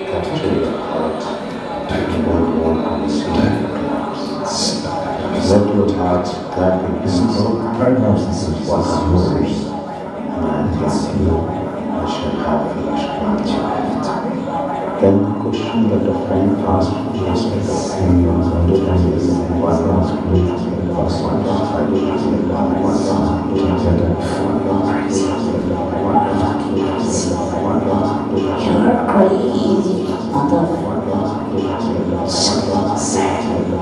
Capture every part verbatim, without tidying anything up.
capture your heart and one one understand. Let your heart guide the principle what's yours, and I bless you, I shall have finished gratitude. Then the question that a friend asked was the same was understanding one was good, was one was five, one was one was You're pretty easy, mother. So sad.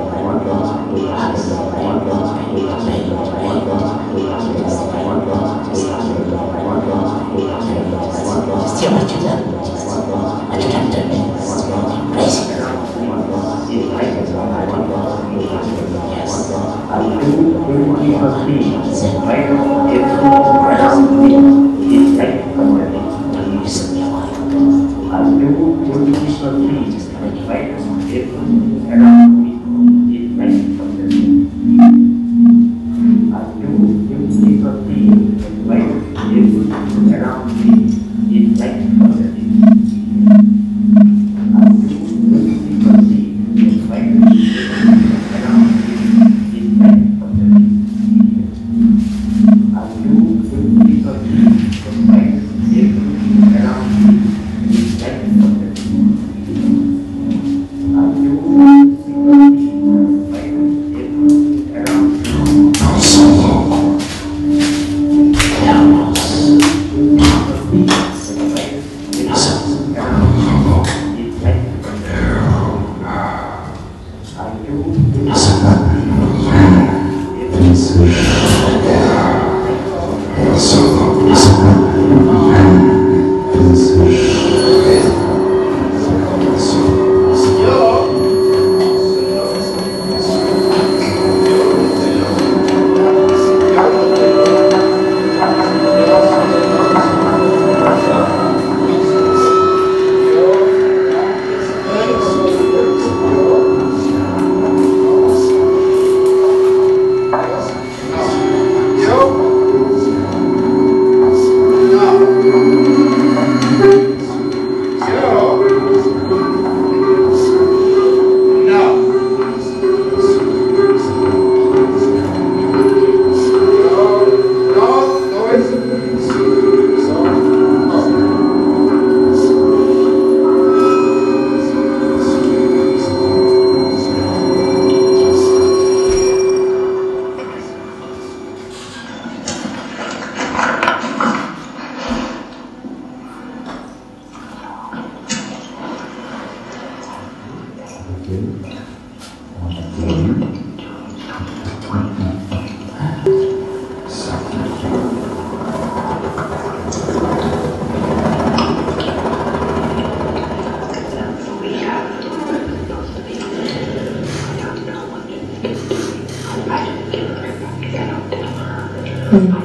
Just do what you love. What you have to do is embrace it. Yes. I do will keep a peace. I know It's it's all around me. It's like don't listen to your mind. I do will keep a peace. I know it's around me. It's like I do will keep a peace. I know it's around me. It's like I do will keep a peace. I know it's around me. It's like I do will keep a peace. I know it's around me. It's like I do will keep a peace. I know it's around me. Mm.